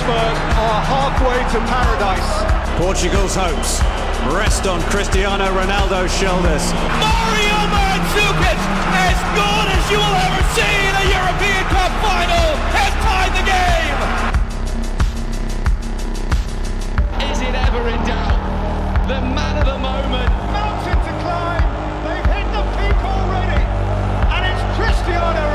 Salzburg are halfway to paradise. Portugal's hopes rest on Cristiano Ronaldo's shoulders. Mario Mandzukic, as good as you will ever see in a European Cup final, has tied the game. Is it ever in doubt? The man of the moment. Mountain to climb, they've hit the peak already, and it's Cristiano